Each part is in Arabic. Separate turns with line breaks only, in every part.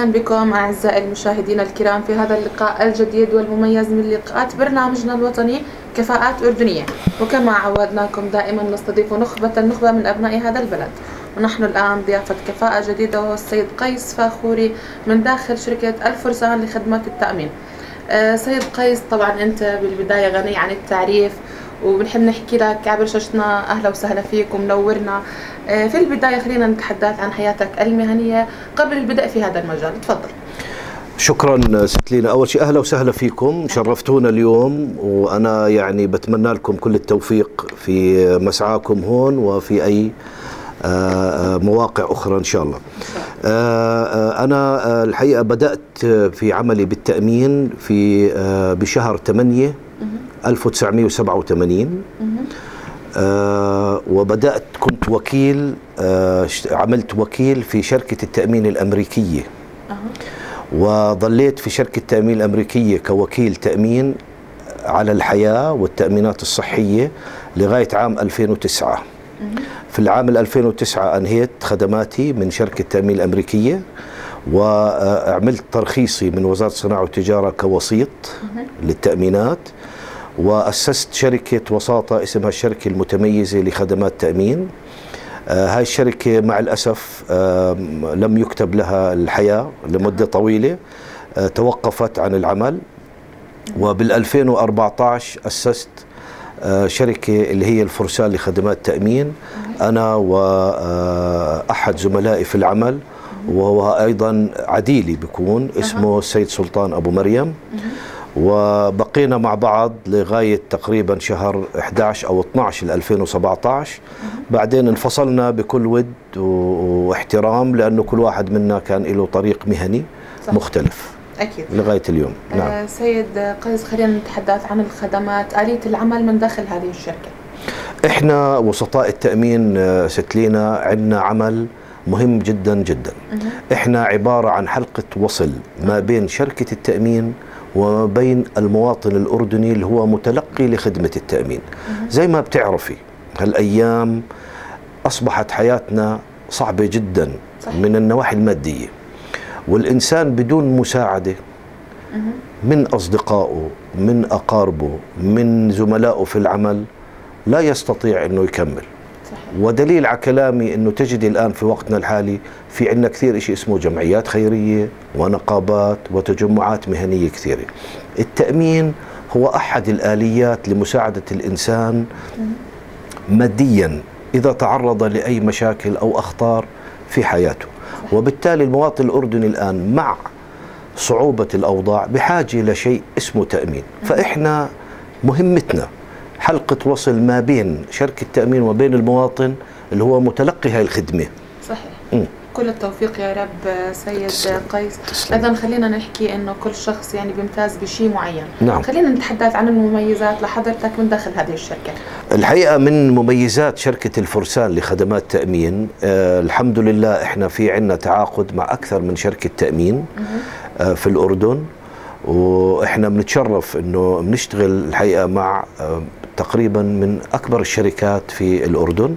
أهلا بكم أعزائي المشاهدين الكرام في هذا اللقاء الجديد والمميز من لقاءات برنامجنا الوطني كفاءات أردنية. وكما عودناكم دائما نستضيف النخبة من أبناء هذا البلد، ونحن الآن ضيافة كفاءة جديدة وهو السيد قيس فاخوري من داخل شركة الفرسان لخدمات التأمين. سيد قيس، طبعا أنت بالبداية غني عن التعريف وبنحب نحكي لك عبر شاشتنا أهلا وسهلا فيك ومنورنا. في البداية خلينا نتحدث عن حياتك المهنية قبل البدء في هذا المجال، تفضل.
شكرا ست لينا. أول شيء أهلا وسهلا فيكم، شرفتونا اليوم، وأنا يعني بتمنى لكم كل التوفيق في مسعاكم هون وفي أي مواقع أخرى إن شاء الله. أنا الحقيقة بدأت في عملي بالتأمين في بشهر 8 1987. وبدأت كنت وكيل، عملت وكيل في شركة التأمين الأمريكية، وظليت في شركة التأمين الأمريكية كوكيل تأمين على الحياة والتأمينات الصحية لغاية عام 2009. في العام 2009 أنهيت خدماتي من شركة التأمين الأمريكية، وعملت ترخيصي من وزارة الصناعة والتجارة كوسيط للتأمينات، وأسست شركة وساطة اسمها الشركة المتميزة لخدمات تأمين. هاي الشركة مع الأسف لم يكتب لها الحياة لمدة طويلة، توقفت عن العمل. وبال2014 أسست شركة اللي هي الفرسان لخدمات تأمين، أنا وأحد زملائي في العمل وهو أيضا عديلي بيكون اسمه السيد سلطان أبو مريم، وبقينا مع بعض لغاية تقريبا شهر 11 أو 12 2017. بعدين انفصلنا بكل ود واحترام، لأنه كل واحد منا كان له طريق مهني مختلف.
أكيد.
لغاية اليوم.
نعم. سيد قيس، خلينا نتحدث عن الخدمات، آلية العمل من داخل هذه الشركة. إحنا وسطاء التأمين ست لينا عندنا عمل مهم جدا جدا. إحنا عبارة عن حلقة وصل ما بين شركة التأمين وما بين المواطن الأردني اللي هو متلقي لخدمة التأمين. زي ما بتعرفي هالأيام أصبحت حياتنا صعبة جدا من النواحي المادية، والإنسان بدون مساعدة من أصدقائه، من أقاربه، من زملائه في العمل لا يستطيع أنه يكمل. ودليل على كلامي أنه تجد الآن في وقتنا الحالي في عندنا كثير شيء اسمه جمعيات خيرية ونقابات وتجمعات مهنية كثيرة. التأمين هو أحد الآليات لمساعدة الإنسان ماديا إذا تعرض لأي مشاكل أو أخطار في حياته. وبالتالي المواطن الأردني الآن مع صعوبة الأوضاع بحاجة لشيء اسمه تأمين. فإحنا مهمتنا حلقة وصل ما بين شركة التأمين وبين المواطن اللي هو متلقي هاي الخدمة. صحيح. كل التوفيق يا رب سيد قيس. إذن خلينا نحكي إنه كل شخص يعني بيمتاز بشيء معين.
نعم.
خلينا نتحدث عن المميزات لحضرتك من داخل هذه الشركة.
الحقيقة من مميزات شركة الفرسان لخدمات تأمين، الحمد لله إحنا في عنا تعاقد مع أكثر من شركة تأمين في الأردن، وإحنا بنتشرف إنه بنشتغل الحقيقة مع تقريبا من أكبر الشركات في الأردن.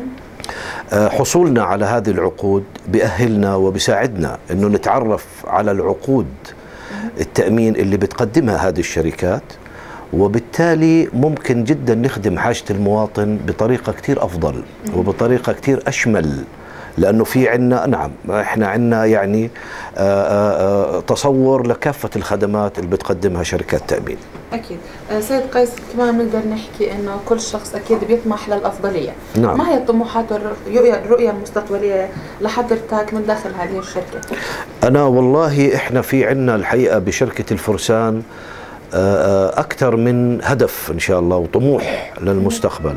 حصولنا على هذه العقود بيأهلنا وبيساعدنا إنه نتعرف على العقود التأمين اللي بتقدمها هذه الشركات، وبالتالي ممكن جدا نخدم حاجة المواطن بطريقة كتير أفضل وبطريقة كتير أشمل، لأنه في عنا نعم إحنا عنا يعني تصور لكافة الخدمات اللي بتقدمها شركات تأمين.
أكيد. سيد قيس، كمان نقدر نحكي إنه كل شخص أكيد بيطمح للأفضلية.
نعم.
ما هي الطموحات والرؤية المستقبلية لحضرتك من داخل هذه الشركة؟
أنا والله إحنا في عنا الحقيقة بشركة الفرسان أكثر من هدف إن شاء الله وطموح للمستقبل.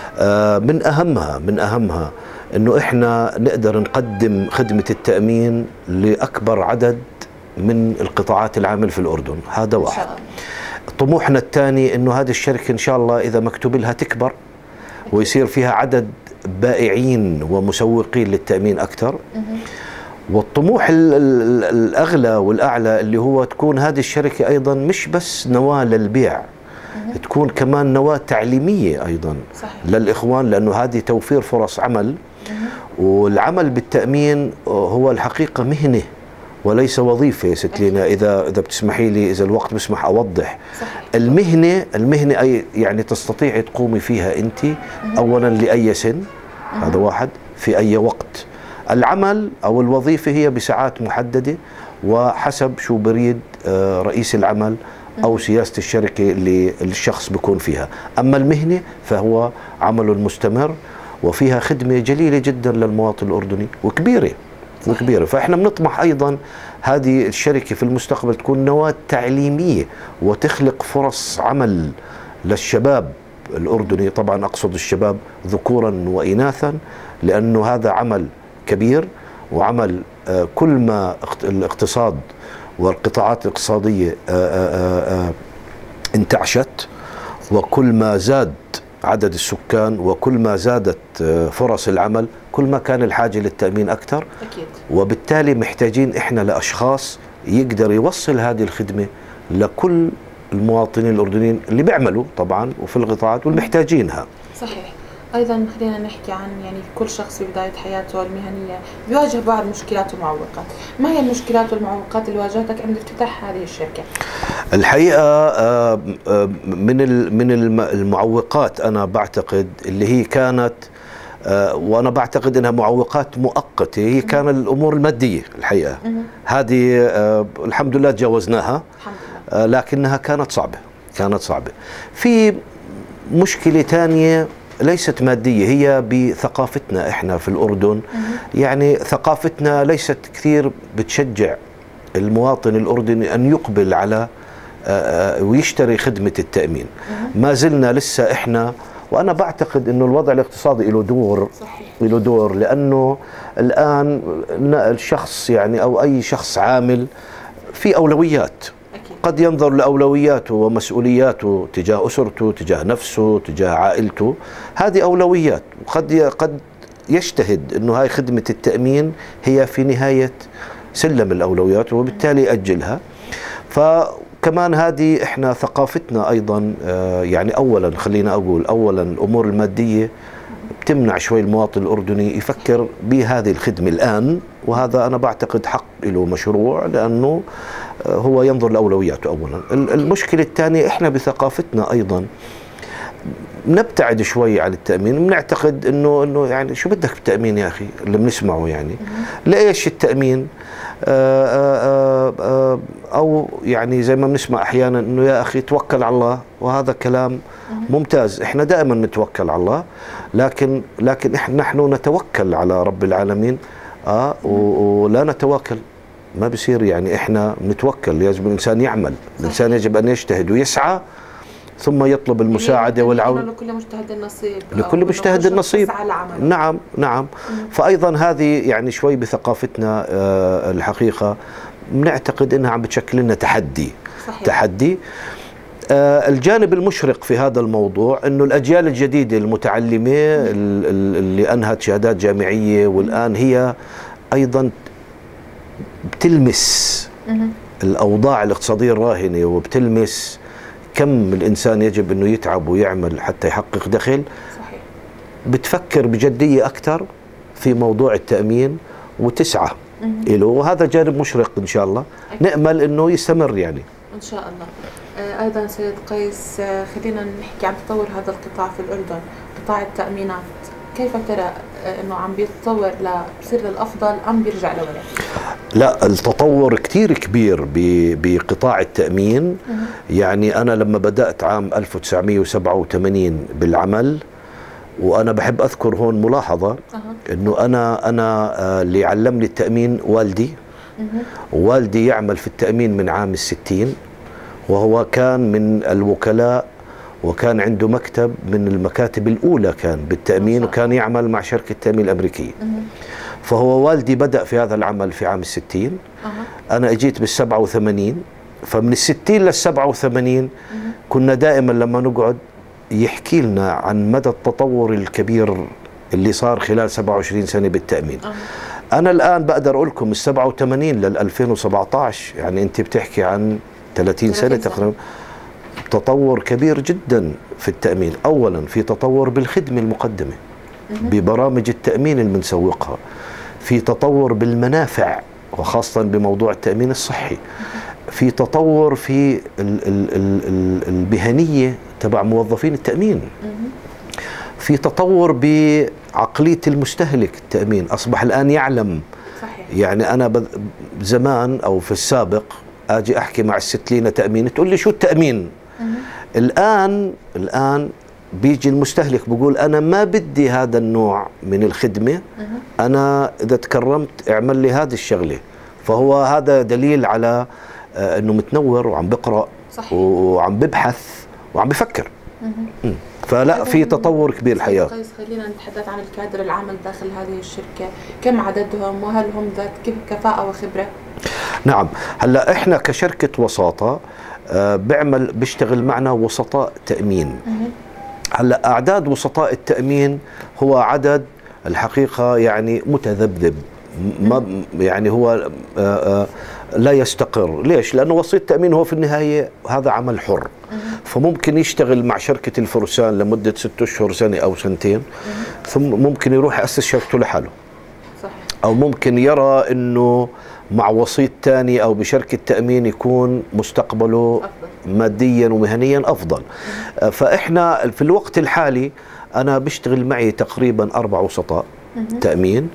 من أهمها إنه إحنا نقدر نقدم خدمة التأمين لأكبر عدد من القطاعات العامل في الأردن. هذا واحد. طموحنا الثاني إنه هذه الشركة إن شاء الله إذا مكتوب لها تكبر ويصير فيها عدد بائعين ومسوقين للتأمين أكثر. والطموح الأغلى والأعلى اللي هو تكون هذه الشركة أيضا مش بس نواة للبيع، تكون كمان نواة تعليمية أيضا. صحيح. للإخوان، لأنه هذه توفير فرص عمل. والعمل بالتأمين هو الحقيقة مهنة وليس وظيفة يا ست لينا. إذا بتسمحي لي، إذا الوقت بسمح أوضح.
صحيح.
المهنة أي يعني تستطيعي تقومي فيها أنت أولا لأي سن، هذا واحد، في أي وقت. العمل أو الوظيفة هي بساعات محددة وحسب شو بريد رئيس العمل أو سياسة الشركة اللي الشخص بيكون فيها. أما المهنة فهو عمل مستمر وفيها خدمة جليلة جدا للمواطن الأردني وكبيرة. فإحنا بنطمح أيضا هذه الشركة في المستقبل تكون نواة تعليمية وتخلق فرص عمل للشباب الأردني. طبعا أقصد الشباب ذكورا وإناثا، لأنه هذا عمل كبير وعمل كل ما الاقتصاد والقطاعات الاقتصادية انتعشت، وكل ما زاد عدد السكان وكل ما زادت فرص العمل كل ما كان الحاجة للتأمين أكثر.
أكيد.
وبالتالي محتاجين إحنا لأشخاص يقدر يوصل هذه الخدمة لكل المواطنين الأردنيين اللي بيعملوا طبعا وفي القطاعات والمحتاجينها.
صحيح. أيضا خلينا نحكي عن يعني كل شخص في بداية حياته المهنية بيواجه بعض مشكلات ومعوقات. ما هي المشكلات والمعوقات اللي واجهتك عند افتتاح هذه الشركة؟
الحقيقة من المعوقات أنا بعتقد اللي هي كانت وأنا بعتقد أنها معوقات مؤقتة، هي كان الأمور المادية. الحقيقة هذه الحمد لله تجاوزناها، لكنها كانت صعبة. في مشكلة ثانية ليست مادية، هي بثقافتنا إحنا في الأردن. يعني ثقافتنا ليست كثير بتشجع المواطن الأردني أن يقبل على ويشتري خدمة التأمين. ما زلنا لسه إحنا، وأنا بعتقد أنه الوضع الاقتصادي له دور، لأنه الآن الشخص يعني أو أي شخص عامل في أولويات. قد ينظر لأولوياته ومسؤولياته تجاه أسرته، تجاه نفسه، تجاه عائلته، هذه أولويات. قد يجتهد أنه هاي خدمة التأمين هي في نهاية سلم الأولويات وبالتالي يأجلها. فكمان هذه إحنا ثقافتنا أيضا يعني أولا خلينا أقول أولا الأمور المادية بتمنع شوي المواطن الأردني يفكر بهذه الخدمة الآن، وهذا أنا بعتقد حق له مشروع لأنه هو ينظر لأولوياته أولا. المشكلة الثانية إحنا بثقافتنا أيضا نبتعد شوي عن التأمين، بنعتقد إنه يعني شو بدك بالتأمين يا أخي اللي بنسمعه، يعني ليش التأمين؟ أو يعني زي ما بنسمع أحيانا إنه يا أخي توكل على الله، وهذا كلام ممتاز. إحنا دائما نتوكل على الله، لكن نحن نتوكل على رب العالمين ولا نتواكل، ما بصير. يعني إحنا نتوكل، يجب الإنسان يعمل، الإنسان يجب أن يجتهد ويسعى ثم يطلب المساعدة والعون.
لكل مجتهد النصيب.
لكل مجتهد النصيب. نعم. فأيضا هذه يعني شوي بثقافتنا الحقيقة بنعتقد أنها عم بتشكل لنا تحدي.
صحيح.
تحدي. الجانب المشرق في هذا الموضوع أنه الأجيال الجديدة المتعلمة اللي أنهت شهادات جامعية والآن هي أيضا بتلمس الأوضاع الاقتصادية الراهنة وبتلمس كم الإنسان يجب أنه يتعب ويعمل حتى يحقق دخل.
صحيح.
بتفكر بجدية أكثر في موضوع التأمين وتسعى له، وهذا جانب مشرق إن شاء الله. نأمل أنه يستمر يعني
إن شاء الله. أيضا سيد قيس، خلينا نحكي عن تطور هذا القطاع في الأردن، قطاع التأمينات. كيف ترى أنه عم بيتطور ليصير للأفضل أم بيرجع لورا؟
لا، التطور كتير كبير بقطاع التأمين. يعني أنا لما بدأت عام 1987 بالعمل، وأنا بحب أذكر هون ملاحظة أنه أنا اللي علمني التأمين والدي. والدي يعمل في التأمين من عام 60، وهو كان من الوكلاء وكان عنده مكتب من المكاتب الأولى كان بالتأمين، وكان يعمل مع شركة التأمين الأمريكية. فهو والدي بدأ في هذا العمل في عام 60. أنا أجيت بال87، فمن 60 لل87 كنا دائما لما نقعد يحكي لنا عن مدى التطور الكبير اللي صار خلال 27 سنة بالتأمين. أنا الآن بقدر أقول لكم من 87 لل 2017، يعني أنت بتحكي عن 30 سنة تقريبا، تطور كبير جدا في التأمين. أولا في تطور بالخدمة المقدمة، ببرامج التأمين اللي بنسوقها، في تطور بالمنافع وخاصة بموضوع التأمين الصحي. في تطور في المهنية تبع موظفين التأمين. في تطور بعقلية المستهلك. التأمين أصبح الآن يعلم.
صحيح.
يعني أنا زمان أو في السابق أجي أحكي مع الست لينا تأمين، تقول لي شو التأمين؟ الآن بيجي المستهلك بقول أنا ما بدي هذا النوع من الخدمة، أنا إذا تكرمت اعمل لي هذه الشغلة. فهو هذا دليل على أنه متنور وعم بقرأ.
صحيح.
وعم ببحث وعم بفكر. فلا، في تطور كبير الحقيقة.
قيس، خلينا نتحدث عن الكادر العامل داخل هذه الشركة، كم عددهم وهل هم ذات كفاءة وخبرة؟
نعم، هلا احنا كشركة وساطة بيشتغل معنا وسطاء تأمين. هلا أعداد وسطاء التأمين هو عدد الحقيقة يعني متذبذب، ما يعني هو لا يستقر. ليش؟ لأنه وسيط التأمين هو في النهاية هذا عمل حر، فممكن يشتغل مع شركة الفرسان لمدة 6 أشهر، سنة أو سنتين، ثم ممكن يروح يأسس شركته لحاله.
صحيح. أو
ممكن يرى أنه مع وسيط ثاني أو بشركة تأمين يكون مستقبله أفضل. ماديا ومهنيا أفضل. فإحنا في الوقت الحالي أنا بشتغل معي تقريبا 4 وسطاء تأمين.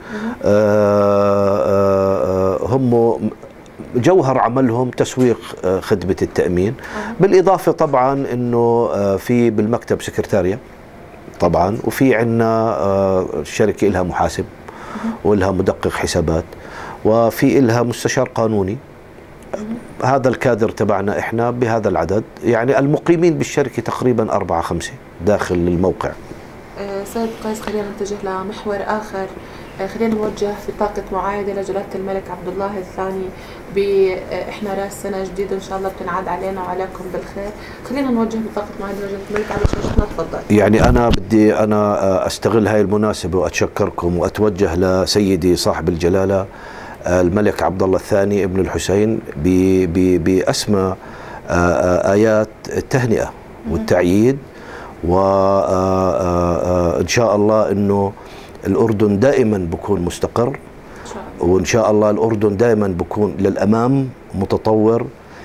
هم جوهر عملهم تسويق خدمة التأمين. بالإضافة طبعا أنه في بالمكتب سكرتارية طبعا، وفي عندنا الشركة لها محاسب ولها مدقق حسابات، وفي إلها مستشار قانوني. هذا الكادر تبعنا إحنا بهذا العدد. يعني المقيمين بالشركة تقريبا 4-5 داخل الموقع.
سيد قيس، خلينا نتجه لمحور آخر. خلينا نوجه في طاقة معايدة لجلالة الملك عبد الله الثاني. إحنا راس سنة جديدة إن شاء الله بتنعاد علينا وعليكم بالخير. خلينا نوجه بطاقة معايدة لجلالة الملك على شاشتنا. تفضل.
يعني أنا بدي أستغل هاي المناسبة وأتشكركم وأتوجه لسيدي صاحب الجلالة الملك عبد الله الثاني ابن الحسين بأسمى آيات التهنئة والتعييد، وإن شاء الله إنه الأردن دائما بكون مستقر، وإن شاء الله الأردن دائما بكون للأمام متطور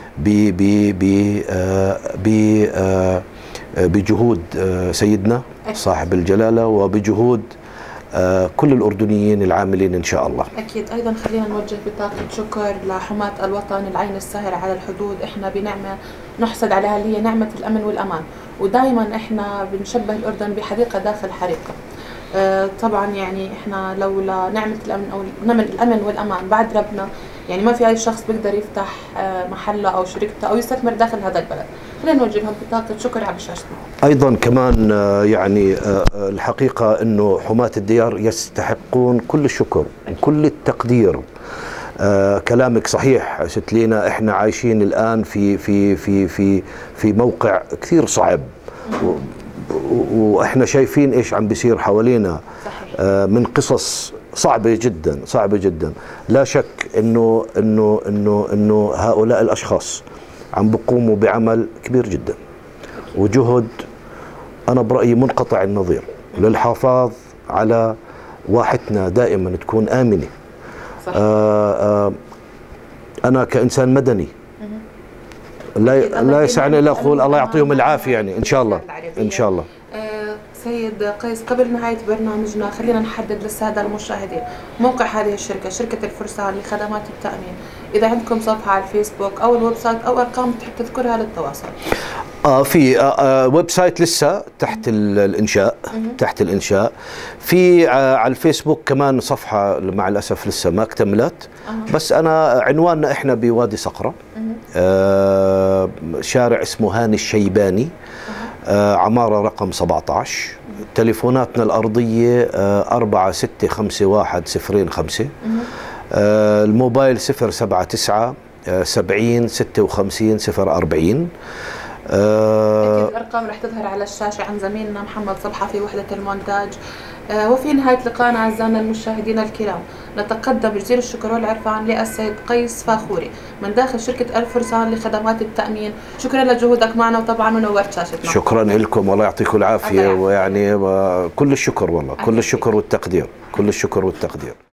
بجهود سيدنا صاحب الجلالة وبجهود كل الأردنيين العاملين إن شاء الله.
أكيد. أيضا خلينا نوجه بطاقة شكر لحماة الوطن، العين الساهرة على الحدود. إحنا بنعمة نحصد عليها اللي هي نعمة الأمن والأمان، ودائما إحنا بنشبه الأردن بحديقة داخل حريقة. طبعا يعني إحنا لولا نعمة الأمن أو الأمن والأمان بعد ربنا، يعني ما في أي شخص بيقدر يفتح محله أو شركته أو يستثمر داخل هذا البلد. خلينا نوجه لهم بطاقة شكر على شاشتنا.
أيضا كمان يعني الحقيقة أنه حماة الديار يستحقون كل الشكر وكل التقدير. كلامك صحيح ست لينا، احنا عايشين الآن في موقع كثير صعب، واحنا شايفين ايش عم بيصير حوالينا من قصص صعبة جدا صعبة جدا. لا شك انه هؤلاء الاشخاص عم بيقوموا بعمل كبير جدا وجهد انا برأيي منقطع النظير للحفاظ على واحتنا دائما تكون آمنة. أنا كإنسان مدني لا يسعني إلا أقول الله يعطيهم العافية، يعني إن شاء الله إن شاء الله.
سيد قيس، قبل نهاية برنامجنا خلينا نحدد للسادة المشاهدين موقع هذه الشركة، شركة الفرسان لخدمات التأمين. إذا عندكم صفحة على الفيسبوك أو الويب سايت أو أرقام تحب تذكرها للتواصل.
في ويب سايت لسه تحت الإنشاء. تحت الإنشاء. في على الفيسبوك كمان صفحة مع الأسف لسه ما اكتملت. بس أنا عنواننا إحنا بوادي صقرة، شارع اسمه هاني الشيباني، عمارة رقم 17. تليفوناتنا الأرضية 465105. الموبايل 079 70 56 040.
الأرقام رح تظهر على الشاشة عن زميلنا محمد صبحة في وحدة المونتاج. وفي نهاية لقائنا أعزائنا المشاهدين الكرام، نتقدم بجزيل الشكر والعرفان للسيد قيس فاخوري من داخل شركة الفرسان لخدمات التأمين. شكرا لجهودك معنا، وطبعا منورت شاشتنا.
شكرا لكم، والله يعطيكم العافية، ويعني كل الشكر والله، كل الشكر والتقدير، كل الشكر والتقدير.